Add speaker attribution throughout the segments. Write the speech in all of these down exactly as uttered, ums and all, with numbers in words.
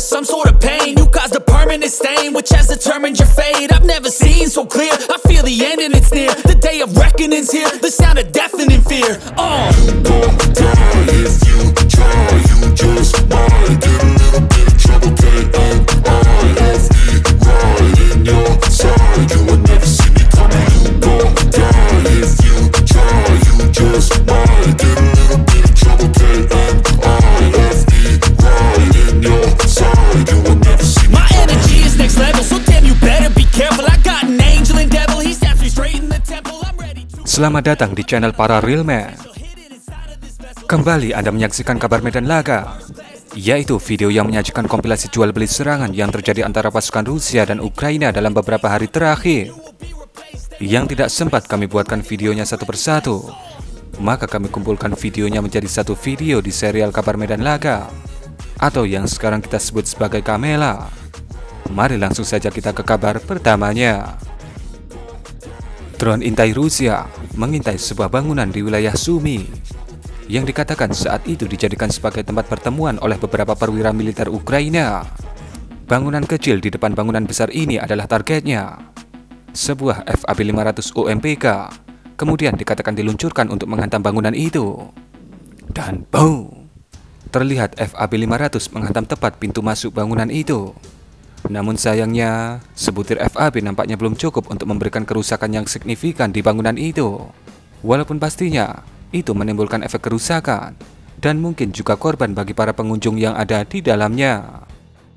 Speaker 1: some sort of pain. You caused a permanent stain, which has determined your fate. I've never seen so clear, I feel the end and it's near. The day of reckoning's here, the sound of deafening fear. Oh,
Speaker 2: you gon' die if you try, you just might get a little bit of trouble, K M I F E, right in your side, you will never see me coming. You gon' die if you try, you just might get a little bit of trouble, K M I F E, right in your side, you will never see me
Speaker 1: my
Speaker 2: coming.
Speaker 1: energy is next level, so damn you better be careful. I got an angel and devil, he snaps me straight in the temple. I'm ready to...
Speaker 3: Selamat datang di channel para real man. Kembali Anda menyaksikan kabar medan laga, yaitu video yang menyajikan kompilasi jual beli serangan yang terjadi antara pasukan Rusia dan Ukraina dalam beberapa hari terakhir. Yang tidak sempat kami buatkan videonya satu persatu, maka kami kumpulkan videonya menjadi satu video di serial kabar medan laga, atau yang sekarang kita sebut sebagai Kamela. Mari langsung saja kita ke kabar pertamanya. Drone intai Rusia mengintai sebuah bangunan di wilayah Sumy, yang dikatakan saat itu dijadikan sebagai tempat pertemuan oleh beberapa perwira militer Ukraina. Bangunan kecil di depan bangunan besar ini adalah targetnya. Sebuah F A B lima ratus O M P K kemudian dikatakan diluncurkan untuk menghantam bangunan itu. Dan boom! Terlihat F A B lima ratus menghantam tepat pintu masuk bangunan itu. Namun sayangnya, sebutir F A B nampaknya belum cukup untuk memberikan kerusakan yang signifikan di bangunan itu. Walaupun pastinya itu menimbulkan efek kerusakan dan mungkin juga korban bagi para pengunjung yang ada di dalamnya.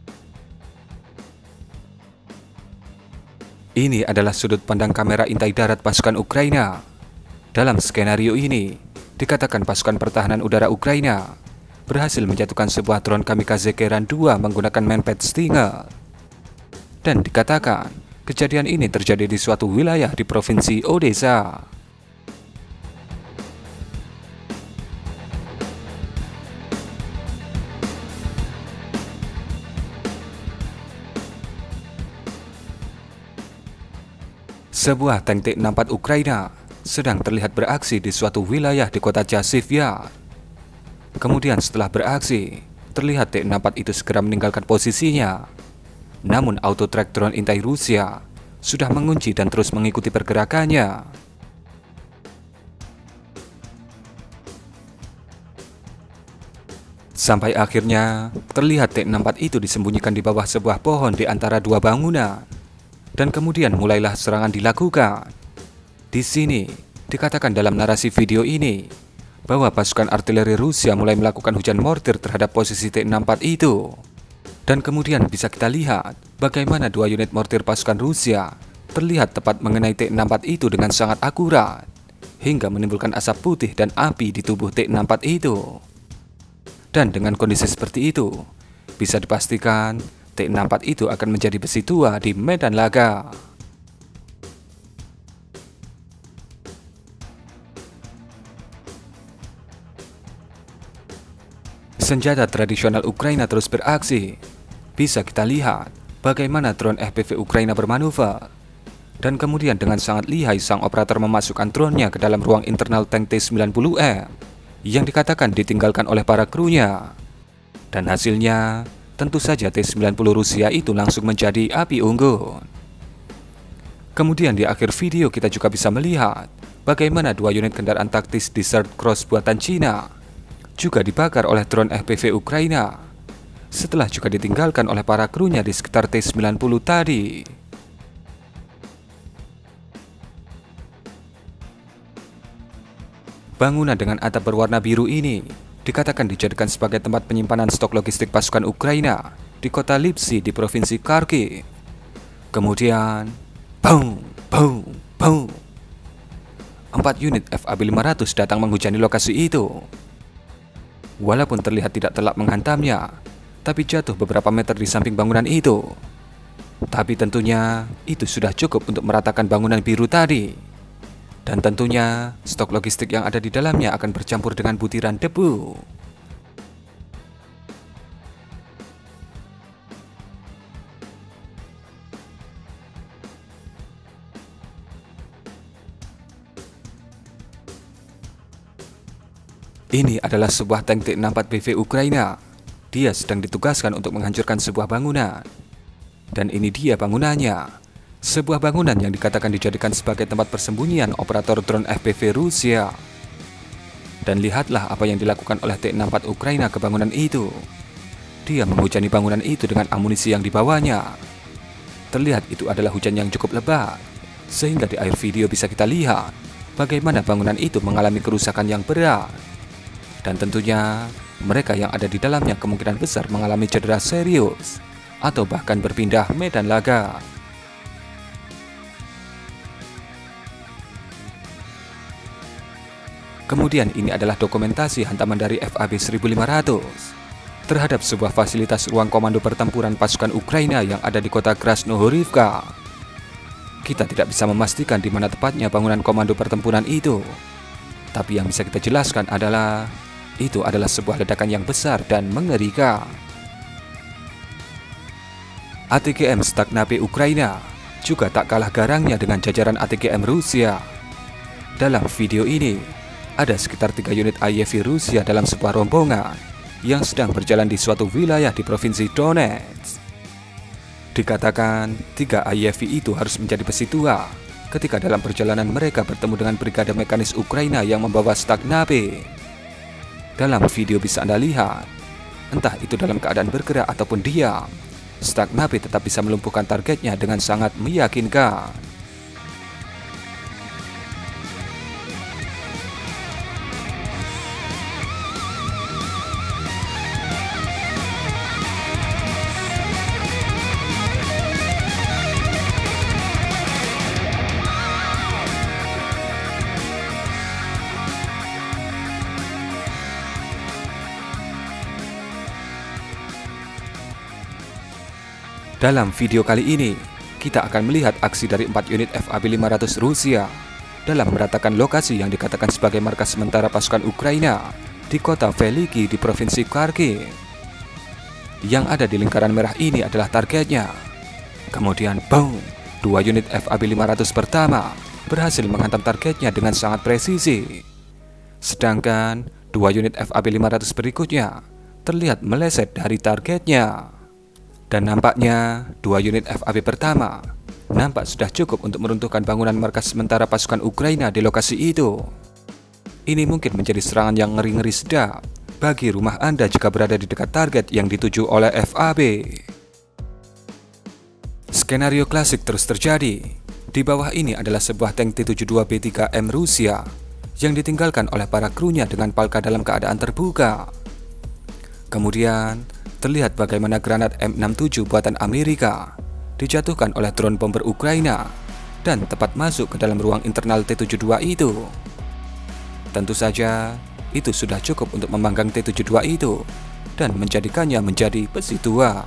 Speaker 3: Ini adalah sudut pandang kamera intai darat pasukan Ukraina. Dalam skenario ini, dikatakan pasukan pertahanan udara Ukraina berhasil menjatuhkan sebuah drone kamikaze Keran dua menggunakan manpad Stinger. Dan dikatakan kejadian ini terjadi di suatu wilayah di provinsi Odessa. Sebuah tank T enam puluh empat Ukraina sedang terlihat beraksi di suatu wilayah di kota Chasiv Yar. Kemudian setelah beraksi, terlihat T enam puluh empat itu segera meninggalkan posisinya. Namun auto track drone intai Rusia sudah mengunci dan terus mengikuti pergerakannya. Sampai akhirnya terlihat T enam puluh empat itu disembunyikan di bawah sebuah pohon di antara dua bangunan. Dan kemudian mulailah serangan dilakukan. Di sini dikatakan dalam narasi video ini bahwa pasukan artileri Rusia mulai melakukan hujan mortir terhadap posisi T enam puluh empat itu. Dan kemudian bisa kita lihat bagaimana dua unit mortir pasukan Rusia terlihat tepat mengenai T enam puluh empat itu dengan sangat akurat, hingga menimbulkan asap putih dan api di tubuh T enam puluh empat itu. Dan dengan kondisi seperti itu, bisa dipastikan T enam puluh empat itu akan menjadi besi tua di medan laga. Senjata tradisional Ukraina terus beraksi. Bisa kita lihat bagaimana drone F P V Ukraina bermanuver. Dan kemudian dengan sangat lihai sang operator memasukkan drone-nya ke dalam ruang internal tank T sembilan puluh M yang dikatakan ditinggalkan oleh para krunya. Dan hasilnya tentu saja T sembilan puluh Rusia itu langsung menjadi api unggun. Kemudian di akhir video kita juga bisa melihat bagaimana dua unit kendaraan taktis Desert Cross buatan Cina juga dibakar oleh drone F P V Ukraina, setelah juga ditinggalkan oleh para krunya di sekitar T sembilan puluh tadi. Bangunan dengan atap berwarna biru ini dikatakan dijadikan sebagai tempat penyimpanan stok logistik pasukan Ukraina di kota Lipsy di provinsi Kharkiv. Kemudian, boom, boom, boom. Empat unit F A B lima ratus datang menghujani lokasi itu. Walaupun terlihat tidak telak menghantamnya, tapi jatuh beberapa meter di samping bangunan itu. Tapi tentunya itu sudah cukup untuk meratakan bangunan biru tadi. Dan tentunya stok logistik yang ada di dalamnya akan bercampur dengan butiran debu. Ini adalah sebuah tank T enam puluh empat B V Ukraina. dia sedang ditugaskan untuk menghancurkan sebuah bangunan. Dan ini dia bangunannya. Sebuah bangunan yang dikatakan dijadikan sebagai tempat persembunyian operator drone F P V Rusia. Dan lihatlah apa yang dilakukan oleh T enam puluh empat Ukraina ke bangunan itu. Dia menghujani bangunan itu dengan amunisi yang dibawanya. Terlihat itu adalah hujan yang cukup lebat, sehingga di akhir video bisa kita lihat bagaimana bangunan itu mengalami kerusakan yang berat. Dan tentunya mereka yang ada di dalamnya kemungkinan besar mengalami cedera serius atau bahkan berpindah medan laga. Kemudian ini adalah dokumentasi hantaman dari F A B seribu lima ratus terhadap sebuah fasilitas ruang komando pertempuran pasukan Ukraina yang ada di kota Krasnohorivka. Kita tidak bisa memastikan di mana tepatnya bangunan komando pertempuran itu. Tapi yang bisa kita jelaskan adalah itu adalah sebuah ledakan yang besar dan mengerikan. A T G M Stagnape Ukraina juga tak kalah garangnya dengan jajaran A T G M Rusia. Dalam video ini, ada sekitar tiga unit A Y V Rusia dalam sebuah rombongan yang sedang berjalan di suatu wilayah di provinsi Donetsk. Dikatakan, tiga A Y V itu harus menjadi besi tua ketika dalam perjalanan mereka bertemu dengan brigade mekanis Ukraina yang membawa Stagnape. Dalam video bisa Anda lihat, entah itu dalam keadaan bergerak ataupun diam, Stagnape tetap bisa melumpuhkan targetnya dengan sangat meyakinkan. Dalam video kali ini, kita akan melihat aksi dari empat unit F A B lima ratus Rusia dalam meratakan lokasi yang dikatakan sebagai markas sementara pasukan Ukraina di kota Veliki di provinsi Kharkiv. Yang ada di lingkaran merah ini adalah targetnya. Kemudian, boom, dua unit F A B lima ratus pertama berhasil menghantam targetnya dengan sangat presisi. Sedangkan dua unit F A B lima ratus berikutnya terlihat meleset dari targetnya. Dan nampaknya dua unit F A B pertama nampak sudah cukup untuk meruntuhkan bangunan markas sementara pasukan Ukraina di lokasi itu. Ini mungkin menjadi serangan yang ngeri-ngeri sedap bagi rumah Anda jika berada di dekat target yang dituju oleh F A B. Skenario klasik terus terjadi. Di bawah ini adalah sebuah tank T tujuh puluh dua B tiga M Rusia yang ditinggalkan oleh para krunya dengan palka dalam keadaan terbuka. Kemudian terlihat bagaimana granat M enam puluh tujuh buatan Amerika dijatuhkan oleh drone bomber Ukraina dan tepat masuk ke dalam ruang internal T tujuh puluh dua itu. Tentu saja, itu sudah cukup untuk memanggang T tujuh puluh dua itu dan menjadikannya menjadi besi tua.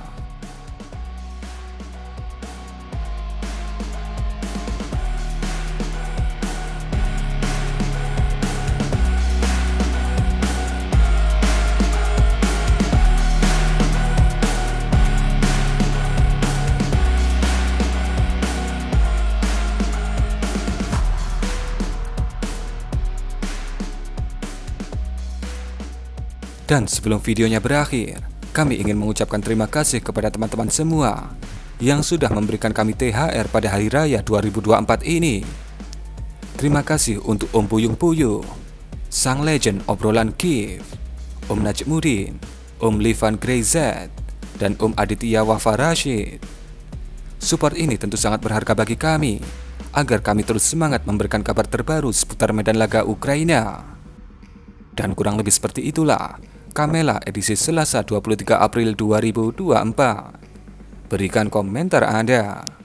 Speaker 3: Dan sebelum videonya berakhir, kami ingin mengucapkan terima kasih kepada teman-teman semua yang sudah memberikan kami T H R pada Hari Raya dua ribu dua puluh empat ini. Terima kasih untuk Om Puyung Puyuh, Sang Legend Obrolan Kiev, Om Najmuddin, Om Livan Grey Z, dan Om Aditya Wafa Rashid. Support ini tentu sangat berharga bagi kami, agar kami terus semangat memberikan kabar terbaru seputar medan laga Ukraina. Dan kurang lebih seperti itulah Kamela edisi Selasa dua puluh tiga April dua ribu dua puluh empat. Berikan komentar Anda.